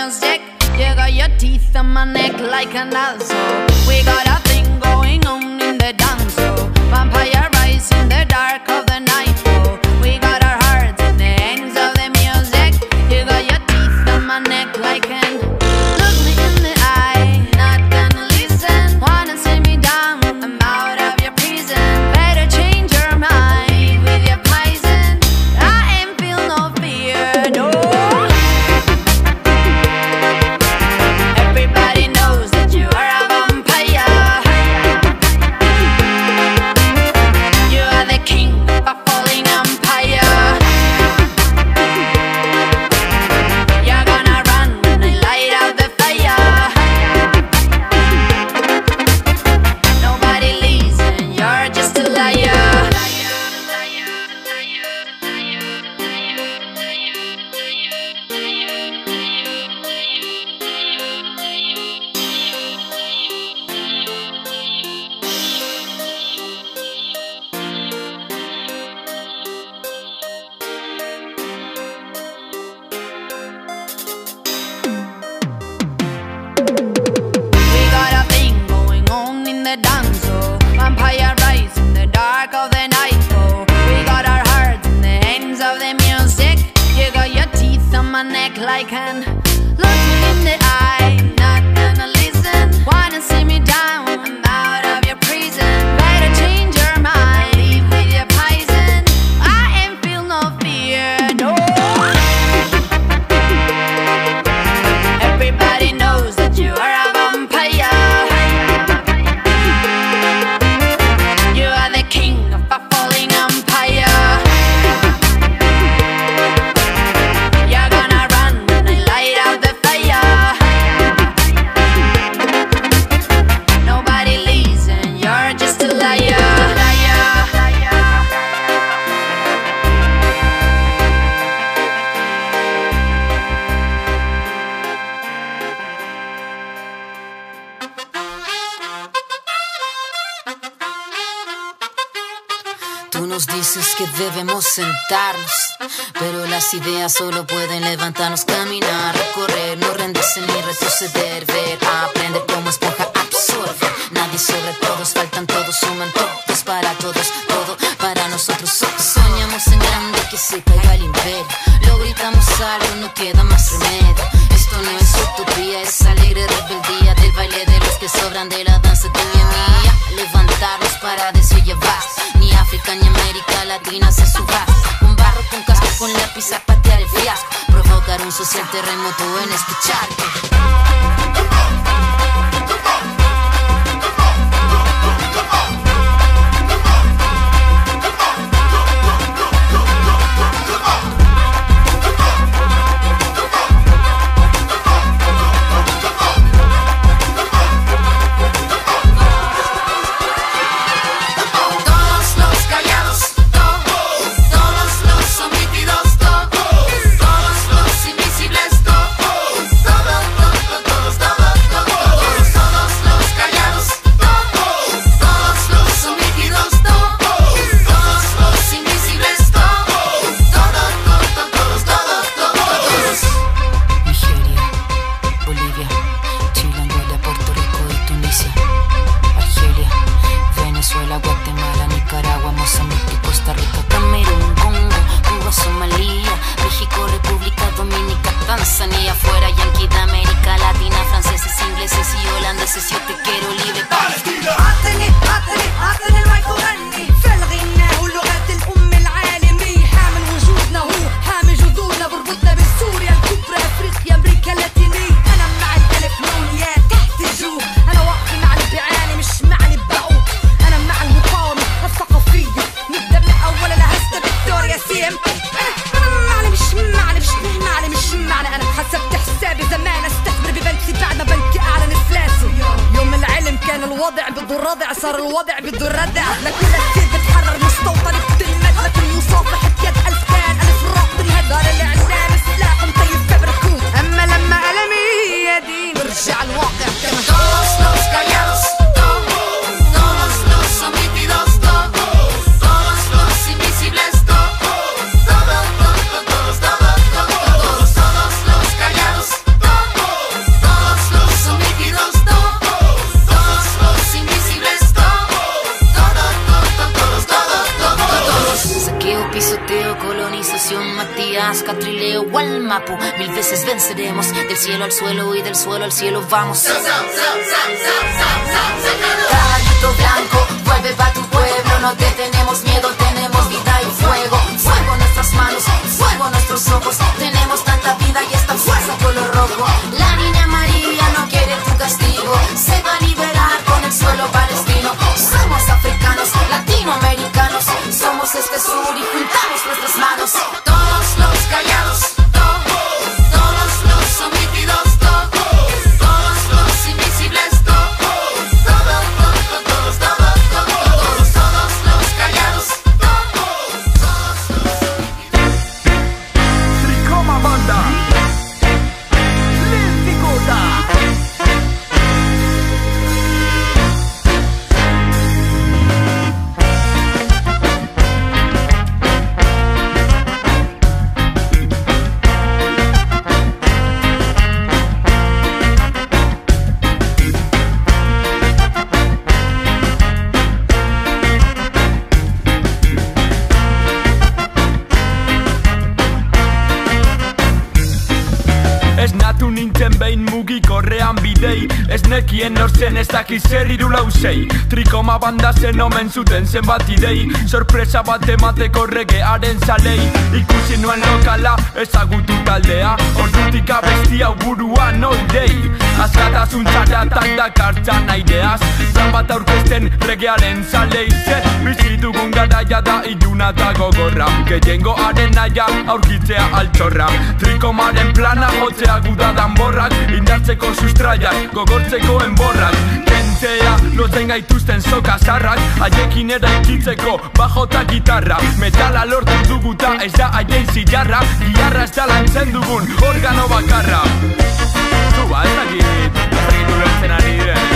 music. You got your teeth on my neck like an asshole. We got a thing going on in the dance. Vampire rise in the dark of the night. We got our hearts in the hands of the music. You got your teeth on my neck like an. Look me in the eye, not gonna listen. Wanna see me down, I'm out of your prison. Better change your mind with your poison. I ain't feel no fear, no. Everybody knows that you are a vampire. You are the king of a falling empire. You're gonna run when I light out the fire. Nobody listen, you're just a liar. We got a thing going on in the dance. Vampire rise in the dark of the night. We got our hearts in the hands of the music. You got your teeth on my neck like an. Look me in the eye, not gonna listen. Wanna see me down, I'm out of your prison. Better change your mind, leave with your poison. I ain't feel no fear, no. Everybody knows that you are a vampire. You are the king of a falling empire. You're gonna run when I light out the fire. Nobody listen, you're just a liar. Tú nos dices que debemos sentarnos, pero las ideas solo pueden levantarnos, caminar, recorrer, no rendirse ni retroceder, ver, aprender como esponja, absorber. Nadie sobre todos, faltan todos, suman todos para todos, todo para nosotros. Soñamos en grande que se caiga el imperio, lo gritamos algo, no queda más remedio. Esto no es utopía, es alegre rebeldía del baile de los que sobran de la danza tuya y mía. Levantarnos para llevar, ni África ni América Latina se suba. Con barro, con casco, con lápiz a patear el fiasco, provocar un social terremoto en este charco. الرضع صار الوضع بده الردع لكل السيد بتحرر مستوطن بتلمد لكل مصافحة يد ألف كان ألف راب بالهدار اللي عنا سلاح مطيب فبركوت أما لما ألمي يدين برجع الواقع كما todos los callados todos los omitidos todos los invisibles todos los callados todos seremos. Del cielo al suelo y del suelo al cielo vamos. Caballito blanco, vuelve pa' tu pueblo. No te tenemos miedo, tenemos vida y fuego. Fuego en nuestras manos, fuego en nuestros ojos. Tenemos tanta vida y esta fuerza color rojo. La niña María no quiere tu castigo. Se va a liberar con el suelo palestino. Somos africanos, latinoamericanos. Somos este sur y juntamos nuestras manos. Todos los callados, todos los omitidos, todos los invisibles, todos los callados, todos los Tricoma Banda, Lenticota. Ez natu nintzen behin mugikorrean bidei. Ez nekien nortzen ez dakiz zer hiru lau sei. Trikoma Banda zen omen zuten zenbat idei. Sorpresa bat emateko regearen zalei. Ikusi nuen lokala ezagutu taldea. Ordutik abesti hau buruan oidei. Askatasun txaratan dakartzan aireaz. Plan bat aurkezten regearen zalei zen. Bizi dugun garaia da iluna eta gogorra. Gehiengo arenaia aurkitzea altxorra. Trikomaren plana jotzea guda danborrak. Indartzeko sustraiak, gogortzeko enborrak. Kentzea, lotzen gaituzten soka zarrak. Haiekin eraikitzeko bajo eta gitarra. Metala lortu duguta ez da haien zilarra. Giarra ez da lantzen dugun organo bakarra. Zuba, ez dakit ulertzen ari diren.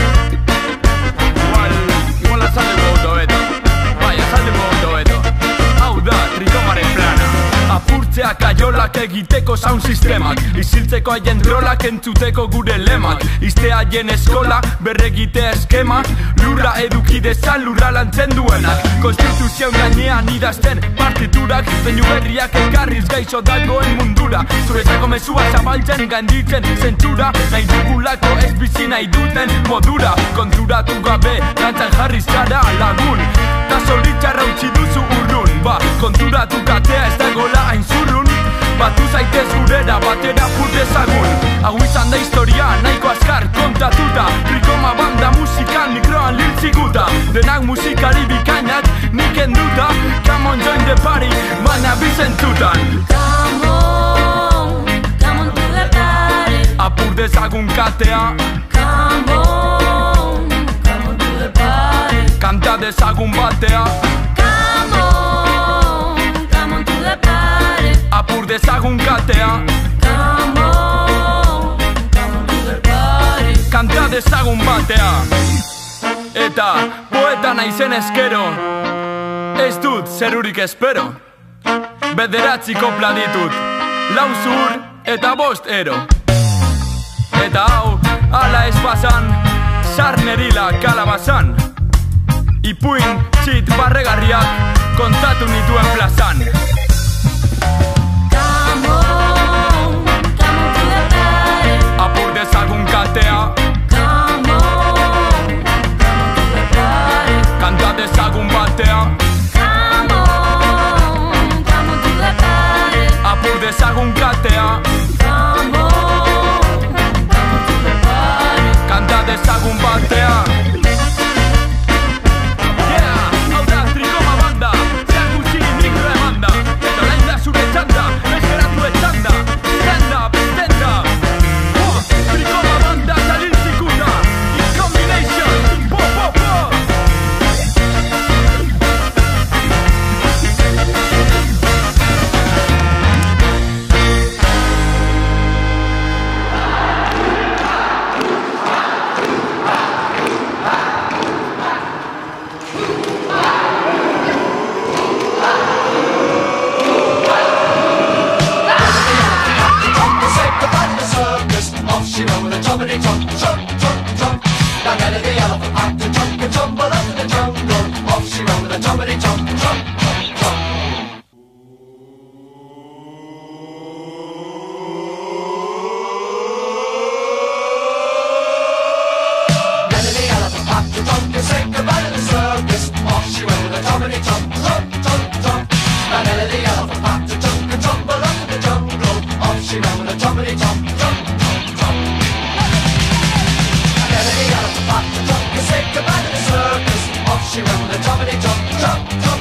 Igual azaldeko autobeto. Bai, azaldeko autobeto. Hau da, Trikomaren plana. Apurtzea kaiolak egiteko sound sistemak. Iziltzeko haien rolak entzuteko gure lemak. Izte haien eskola, berregite eskemak. Lurra eduki dezan lurra lantzen duenak. Konstituzioan gainean idazten partiturak. Zeinu berriak ekarriz gaixo dagoen mundura. Zuretzako mezua zabaltzen gainditzen zentzura. Nahi dugulako ez bizi nahi duten modura. Konturatu gabe lantzan jarriz zara lagun. Ta zoritxarra utzi duzu urrun. Ba, konturatu katea ez dagoela hain zurrun. Batu zaitez gurera batera purdezagun. Hau izan da historia nahiko azkar kontatuta. Trikoma Banda musikan mikroan liltziguta. Denak musikari bikainak nik enduta. Come on join the party, baina bizentzutan. Come on to the party. Apur dezagun katea. Come on to the party. Kanta dezagun batea. Come on to the party. Apur dezagun katea. Come on to the party. Kanta dezagun batea. Eta poeta naizen eskero. Ez dut zerurik espero. Bederatzi kopla ditut. Lau zur eta 5 ero. Eta hau, ala ez pasan. Sarnerila kalabazan. Ipuin txit barregarriak kontatu nituen plazan. Come on to the party. Apur dezagun katea. Come on to the party. Kanta dezagun batea. Come on to the party. Apur dezagun katea. Come on to the party. Kanta dezagun batea. Yeah, hau da Trikoma Banda. Zeak gutxi mikro emanda. Eta orain da zure txanda, eskeratu etxanda. Stand up, stand up. Trikoma Banda eta liltzikuta. In combination, po, po, po. Off she went with a jumpity jump, jump, jump, jump. And Ella the elephant had to jump and tumble up the jungle. Off she went with a jumpity jump, jump, jump, jump. And Ella the elephant had to jump and say goodbye to the circus. Off she went with a jumpity jump, jump, jump.